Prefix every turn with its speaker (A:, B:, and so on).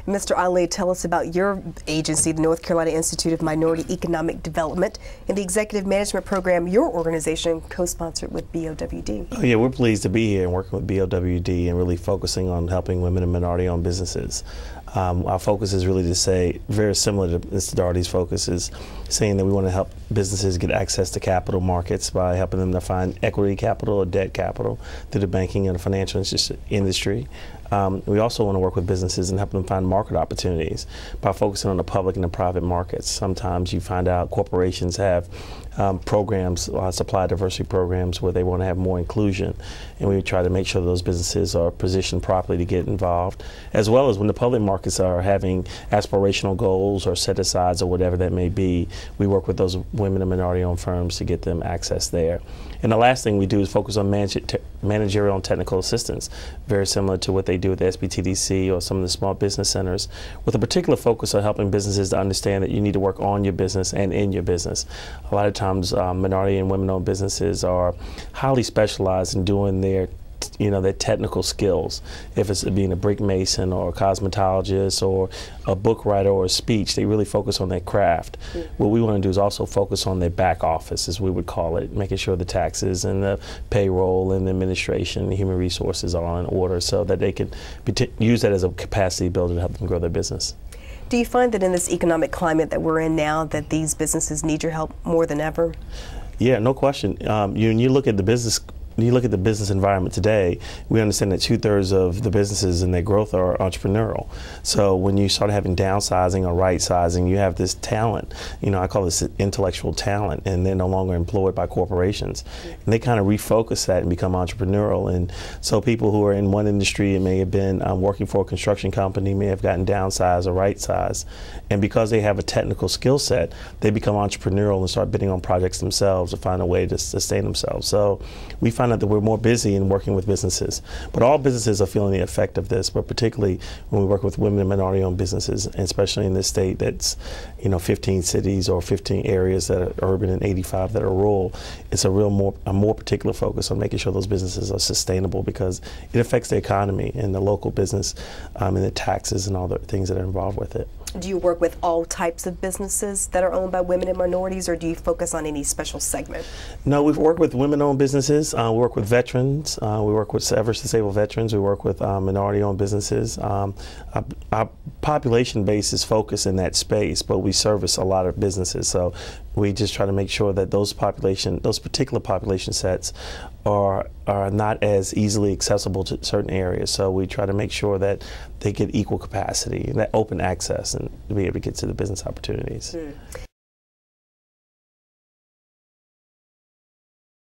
A: Mr. Ali, tell us about your agency, the North Carolina Institute of Minority Economic Development, and the executive management program your organization co-sponsored with BOWD.
B: Oh, yeah, we're pleased to be here and working with BOWD and really focusing on helping women and minority-owned businesses. Our focus is really to say, very similar to Mr. Daugherty's focus, is saying that we want to help businesses get access to capital markets by helping them to find equity capital or debt capital through the banking and the financial industry. We also want to work with businesses and help them find market opportunities by focusing on the public and the private markets. Sometimes you find out corporations have programs, supply diversity programs, where they want to have more inclusion, and we try to make sure those businesses are positioned properly to get involved, as well as when the public markets are having aspirational goals or set-asides or whatever that may be, we work with those women and minority-owned firms to get them access there. And the last thing we do is focus on managerial and technical assistance, very similar to what they do with the SBTDC or some of the small business centers, with a particular focus on helping businesses to understand that you need to work on your business and in your business. A lot of times minority and women-owned businesses are highly specialized in doing their technical skills. If it's being a brick mason or a cosmetologist or a book writer or a speech, they really focus on their craft. What we want to do is also focus on their back office, as we would call it, making sure the taxes and the payroll and the administration and human resources are in order so that they can use that as a capacity builder to help them grow their business.
A: Do you find that in this economic climate that we're in now that these businesses need your help more than ever?
B: Yeah, no question. When you look at the business environment today, we understand that 2/3 of the businesses and their growth are entrepreneurial. So when you start having downsizing or right sizing, you have this talent. I call this intellectual talent, and they're no longer employed by corporations. And they kind of refocus that and become entrepreneurial. And so people who are in one industry and may have been working for a construction company may have gotten downsized or right sized. And because they have a technical skill set, they become entrepreneurial and start bidding on projects themselves to find a way to sustain themselves. So we find out that we're more busy in working with businesses. But all businesses are feeling the effect of this, but particularly when we work with women and minority-owned businesses, and especially in this state that's 15 cities or 15 areas that are urban and 85 that are rural, it's a more particular focus on making sure those businesses are sustainable, because it affects the economy and the local business and the taxes and all the things that are involved with it.
A: Do you work with all types of businesses that are owned by women and minorities, or do you focus on any special segment?
B: No, we've worked with women-owned businesses. We work with veterans. We work with severance disabled veterans. We work with minority-owned businesses. Our population base is focused in that space, but we service a lot of businesses. So we just try to make sure that those particular population sets are not as easily accessible to certain areas. So we try to make sure that they get equal capacity and that open access and to be able to get to the business opportunities.